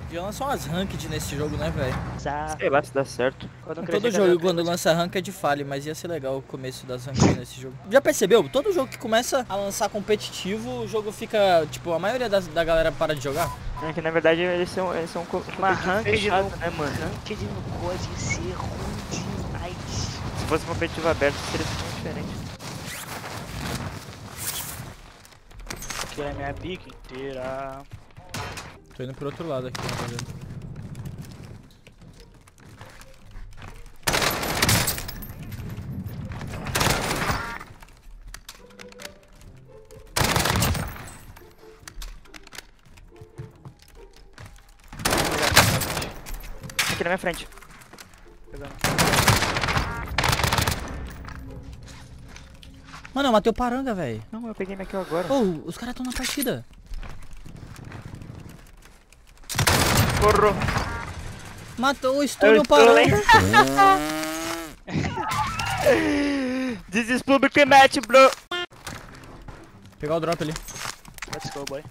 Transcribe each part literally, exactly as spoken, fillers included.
Já lançou umas ranked nesse jogo, né, velho? Sei lá se dá certo. Todo jogo quando lança ranked falha, mas ia ser legal o começo das ranked nesse jogo. Já percebeu? Todo jogo que começa a lançar competitivo, o jogo fica, tipo, a maioria das, da galera para de jogar. É que na verdade eles são, eles são Uma ranked fechado, no, né, mano? ranked no C O D ia ser ruim demais. Se fosse competitivo aberto, seria tão diferente. Que é a minha pica inteira. Tô indo pro outro lado aqui, rapaziada. Aqui na minha frente. Pegando. Mano, eu matei o Paranga, velho. Não, eu peguei minha kill agora. Oh, os caras tão na partida. Corro. Matou, estourou o Paranga. This is public match, bro. Pegar o drop ali. Let's go, boy.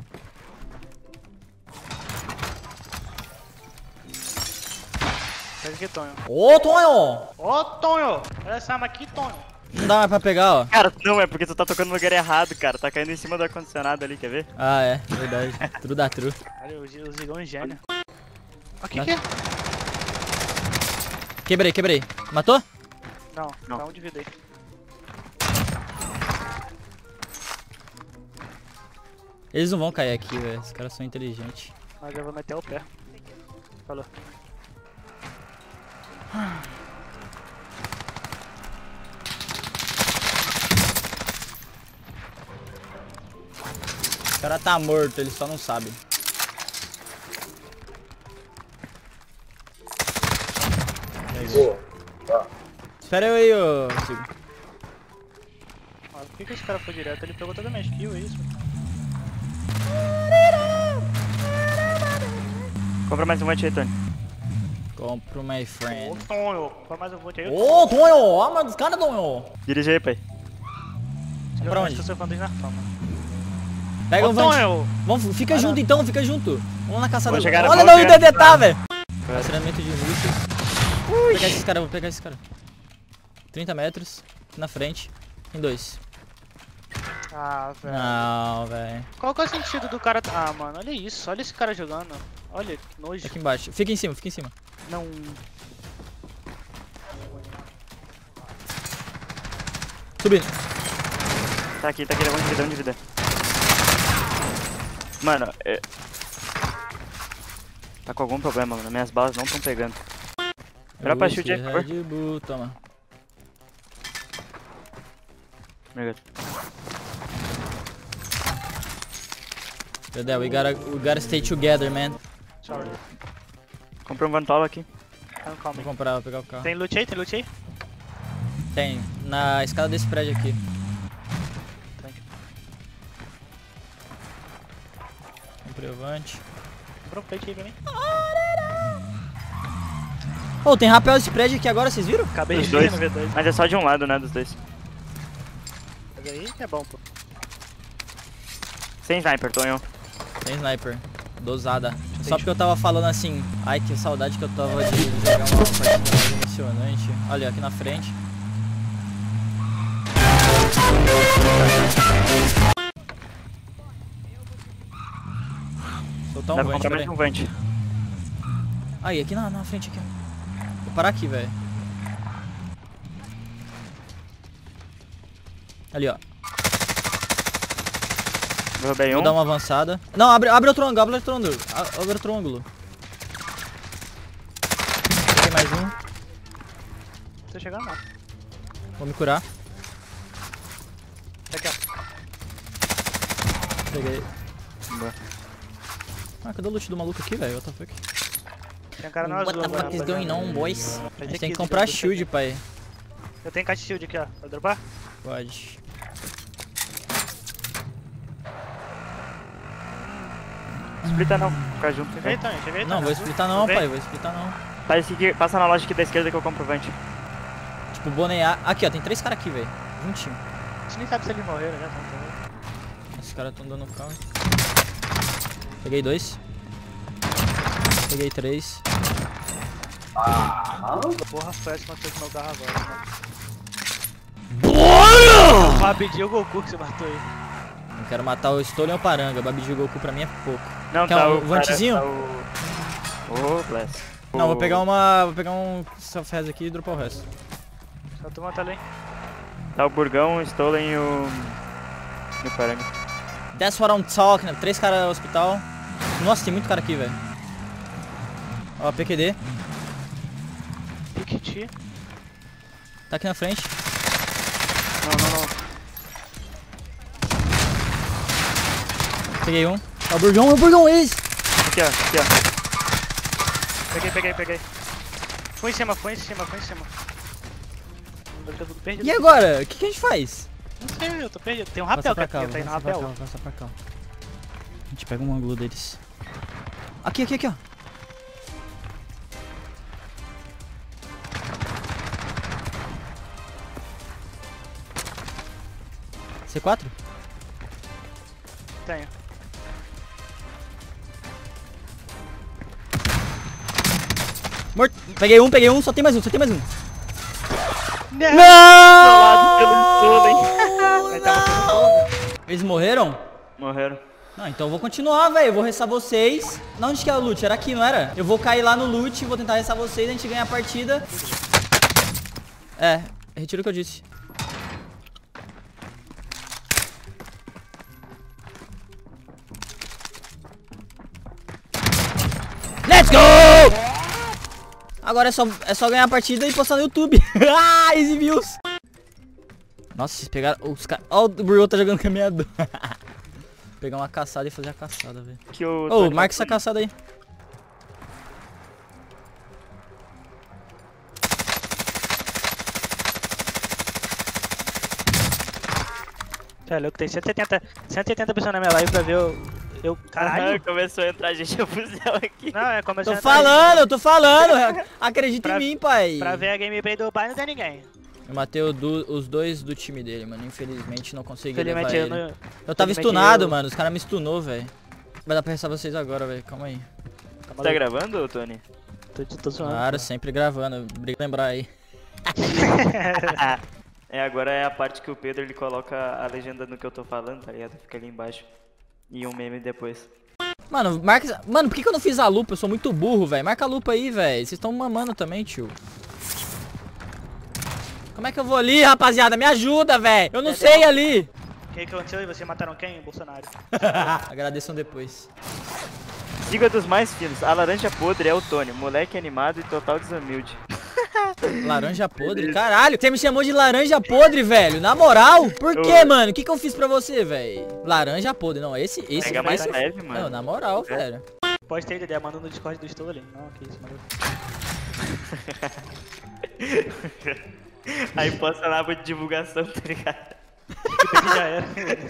Pega aqui, Tonho. Ô, Tonho! Ô, Tonho! Olha essa arma aqui, Tonho. Não dá mais pra pegar, ó. Cara, não, é porque tu tá tocando no lugar errado, cara. Tá caindo em cima do ar-condicionado ali, quer ver? Ah, é, verdade. Tudo dá true. Olha, o Zigão é gênio. Aqui Tá. que é? Quebrei, quebrei. Matou? Não, Não. dá um de vida aí. Eles não vão cair aqui, velho. Os caras são inteligentes. Mas eu vou meter o pé. Falou. O cara tá morto, eles só não sabem. Boa. Tá. Espera eu aí, ô Sigo. Ah, por que, que esse cara foi direto? Ele pegou toda a minha skill, é isso? Compra mais um monte aí, Tony. Compro my Ô, friend. Tonho! Põe mais um vote aí. Ô, Tonho! Arma dos caras, Tonho! Dirige aí, pai. pra onde? Eu sou fã do Snarfão, mano. Pega Ô, o Vant. Tonho! Vamos, fica Vai junto lá. então, fica junto. Vamos na caçada. Vou chegar, Olha vou onde o chegar. D D tá, velho. Treinamento de mísseis. Vou pegar esses caras, vou pegar esses caras. trinta metros, na frente, em dois. Ah, velho. Não, velho. Qual que é o sentido do cara... Ah, mano, olha isso. Olha esse cara jogando. Olha, que nojo. Aqui embaixo. Fica em cima, fica em cima. Não... Subindo. Tá aqui, tá aqui, dá um de vida, um de vida. Mano, é... Tá com algum problema, mano. Minhas balas não estão pegando. Melhor pra shield aí, por favor. Red Bull, toma. Obrigado. Dedé, we gotta, we gotta stay together, man. Sorry. Comprei um Vantolo aqui. Não, calma Vou aí. comprar, vou pegar o carro. Tem loot aí? Tem loot aí? Tem, na escada desse prédio aqui. Comprei o Vant. Comprou um plate aí pra mim. Ô, tem rapel esse prédio aqui agora, vocês viram? Acabei Os de dois. ver, na verdade. Mas é só de um lado, né, dos dois. Mas aí é bom, pô. Sem sniper, Tonho. Tem sniper. Dosada. Só porque eu tava falando assim, ai que saudade que eu tava de jogar uma partida mais emocionante. Olha, aqui na frente. Soltar Dá um pra vante, comprar mais peraí. um Vant. Aí, aqui na, na frente aqui. Vou parar aqui, velho. Ali, ó. Derrubei Vou um. dar uma avançada. Não, abre, abre outro ângulo, abre outro ângulo. A- Abre outro ângulo. Tem mais um. Não precisa chegar não. Vou me curar. Aqui, ó. Peguei. Boa. Ah, cadê o loot do maluco aqui, velho? What the fuck? Tem um cara no What azul the agora, fuck is rapaziada. going on, boys? A Vai gente ter tem que que comprar descer shield, aqui. pai. Eu tenho caixa de shield aqui, ó. Vai dropar? Pode. Splita não, ficar junto. Chega aí, Tony. Chega aí, Não, Tony. vou Azul. splitar não, Vem. pai. Vou splitar não. Passa, aqui, passa na loja aqui da esquerda que eu compro o Vant. Tipo, bonear. Aqui, ó. Tem três caras aqui, velho. Juntinho. A gente nem sabe se eles morreram já. Tá? Esses caras tão dando calma. Peguei dois. Peguei três. Porra, Flash matou de meu carro agora, mano. Bora! O Babidi e o Goku que você matou aí. Não quero matar o Stolen ou o Paranga. Babidi e o Goku pra mim é pouco. Não, Quer tá um o vantezinho? Tá o... Ô, Bless. Não, vou pegar uma. Vou pegar um self-res aqui e dropar o resto. Só tu mata ali. Tá o Burgão, o Stolen e o... E o Paranga. That's what I'm talking. Três caras no hospital. Nossa, tem muito cara aqui, velho. Ó, P Q D. Piquiti. Tá aqui na frente. Não, não, não. Peguei um. É o Burgão, é o Burgão, esse! Aqui, ó, aqui, ó. Peguei, peguei, peguei. Foi em cima, foi em cima, foi em cima. Eu tô tudo perdido. E agora? O que, que a gente faz? Não sei, eu tô perdido. Tem um Passa rapel pra que cá, aqui, tá aí no passa pra cá, rapel. passa pra cá. A gente pega um ângulo deles. Aqui, aqui, aqui, ó. C quatro? Tenho. Morto. Peguei um, peguei um, só tem mais um, só tem mais um. Não! Não! Ele tava com fome. Eles morreram? Morreram. Não, então eu vou continuar, velho. Eu vou restar vocês. Não, onde que é o loot? Era aqui, não era? Eu vou cair lá no loot, vou tentar restar vocês, a gente ganha a partida. É, retiro o que eu disse. Let's go! Agora é só, é só ganhar a partida e postar no YouTube. Ah, easy views. Nossa, vocês pegaram os caras. Ó, o Burgão tá jogando caminhador. Pegar uma caçada e fazer a caçada, velho. Ô, oh, marca essa caçada aí. Tá louco, tem cento e oitenta, cento e oitenta pessoas na minha live pra ver eu... eu caralho. Ah, começou a entrar gente a fuzel aqui. Não, é começou Tô a entrar falando, eu tô falando. Acredita Pra- em mim, pai. pra ver a gameplay do pai não tem ninguém. Eu matei o do- os dois do time dele, mano. Infelizmente não consegui levar Felizmente eu ele. não... Eu tava felizmente stunado, eu- mano. Os caras me stunou, velho. Vai dar pra restar vocês agora, velho. Calma aí. Calma Tá aí. gravando, Tony? Tô, tô zoando. Claro, sempre gravando. Obrigado por lembrar aí. É, agora é a parte que o Pedro ele coloca a legenda no que eu tô falando, tá ligado? Fica ali embaixo. E um meme depois. Mano, marca... Mano, por que, que eu não fiz a lupa? Eu sou muito burro, velho. Marca a lupa aí, velho. Vocês estão mamando também, tio. Como é que eu vou ali, rapaziada? Me ajuda, velho. Eu não sei ali. O que que aconteceu e vocês mataram quem? Bolsonaro. Agradeçam depois. Siga dos mais finos. A laranja podre é o Tony, moleque animado e total desumilde. Laranja podre? Caralho, você me chamou de laranja podre, velho. Na moral? Por quê, Ô. mano? O que, que eu fiz pra você, velho? Laranja podre. Não, esse... esse Pega mais esse- leve, mano. Não, na moral, É. velho. Pode ter ideia, mandou no Discord do Stolen. Não, que isso, maluco. Aí posta na aba de divulgação, tá ligado? Que pedir já era.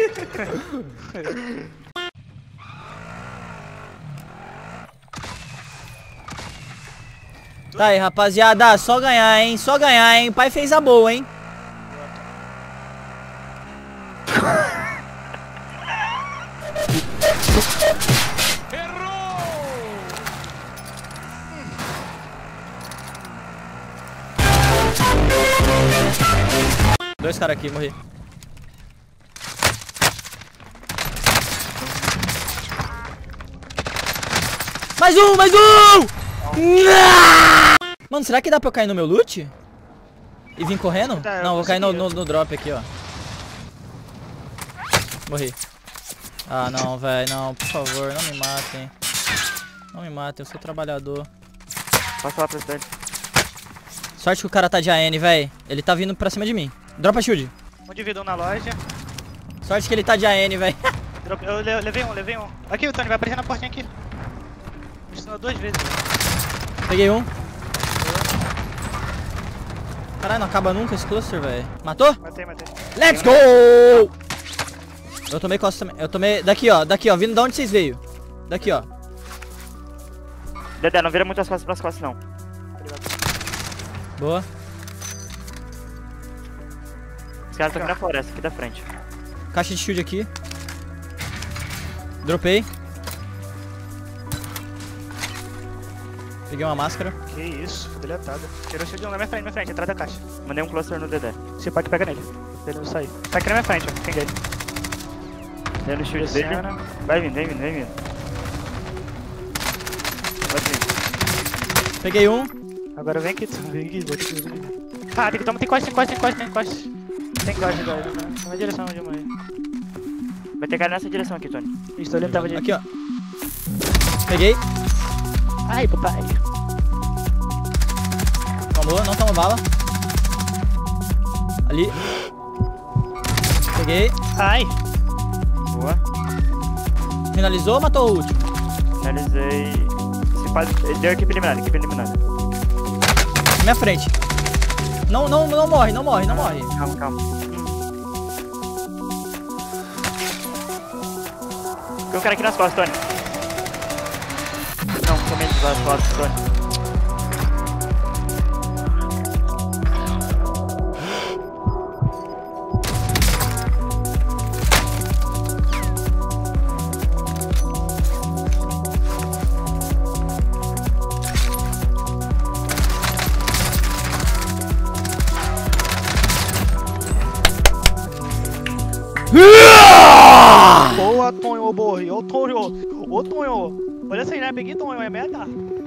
Tá aí, rapaziada. Só ganhar, hein? Só ganhar, hein? O pai fez a boa, hein? Dois caras aqui, morri. Mais um, mais um! Mano, será que dá pra eu cair no meu loot? E vir correndo? Tá, eu Não, vou cair no, consegui. no, no drop aqui, ó. Morri. Ah, não, velho, não, por favor, não me matem. Não me matem, eu sou trabalhador. Passa lá pra cidade. Sorte que o cara tá de A N, velho. Ele tá vindo pra cima de mim. Dropa shield. Um dividão na loja. Sorte que ele tá de A N, velho. Drop- Eu le- levei um, levei um. Aqui, o Tony, vai aparecer na portinha aqui. Me ensinou duas vezes. Peguei um. Caralho, não acaba nunca esse cluster, velho. Matou? Matei, matei. Let's go! Eu tomei costa também. Eu tomei... Daqui, ó. Daqui, ó. Vindo de onde vocês veio. Daqui, ó. Dedé, não vira muito as costas pras costas, não. Boa. Os caras estão aqui na floresta, aqui da frente. Caixa de shield aqui. Dropei. Peguei uma máscara. Que isso, fui deletado. Tirou o shield um na minha frente, na minha frente, atrás da caixa. Mandei um cluster no Dedé. Você pode pegar nele. Pra ele não sair. Tá aqui na minha frente, ó. Pinguei. Dei no shield dele. Descendo. Vai vindo, vem vindo, vem vindo. Vai vindo. Peguei um. Agora vem aqui, vem aqui, vou te ver. Ah, tem que tomar, tem quase, tem quase, tem quase, tem quase. Tem quase, guarda. Na minha direção onde eu morri. Vai ter cara nessa direção aqui, Tony. Isso, tô olhando, tava de... Aqui, ó. Peguei. Ai, papai. Tomou, não toma bala. Ali. Peguei. Ai. Boa. Finalizou ou matou o último? Finalizei. Se faz... Ele deu equipe eliminada, equipe eliminada. Minha frente. Não, não, não morre, não morre, não morre. Calma, calma. Tem um cara aqui nas costas, Tony. Não, comente nas costas, Tony. Boa, Tonho, boa. Ô, Tonho. Ô, Tonho. Olha essa aí, né? Peguei, Tonho, é meta.